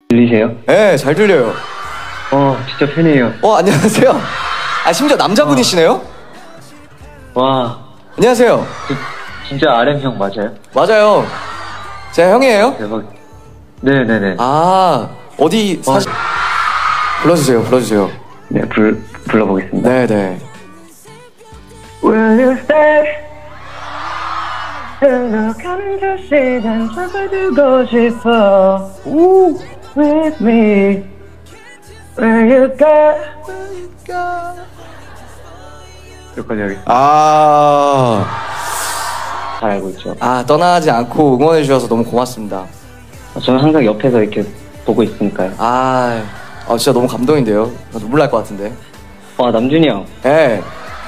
들리세요? 네, 잘 들려요. 진짜 팬이에요. 안녕하세요. 심지어 남자분이시네요? 와, 안녕하세요. 진짜 RM 형 맞아요? 맞아요. 제가 형이에요? 대박. 네네네. 어디 사시... 불러주세요. 네, 불러보겠습니다. 네네. Will you stay? 흘러가는 저 시간 잡아두고 싶어. With me. Where you go? 여기까지 하겠습니다. 잘 알고 있죠. 떠나지 않고 응원해주셔서 너무 고맙습니다. 저는 항상 옆에서 이렇게 보고 있으니까요. 진짜 너무 감동인데요. 나 눈물 날 것 같은데. 와, 남준이 형. 예.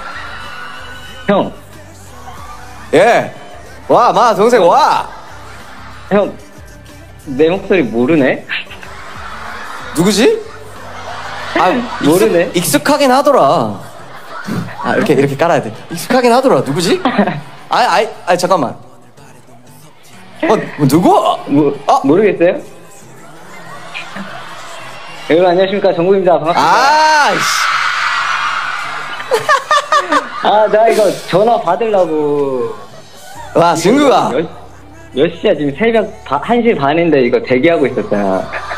형. 예. 와, 동생 와. 형, 내 목소리 모르네? 누구지? 모르네. 익숙하긴 하더라. 이렇게 깔아야 돼. 익숙하긴 하더라. 누구지? 잠깐만. 누구? 모르겠어요? 여러분 안녕하십니까, 정국입니다. 반갑습니다. 나 이거 전화 받으려고. 와, 진구가 몇 시야? 지금 새벽 1시 반인데 이거 대기하고 있었잖아.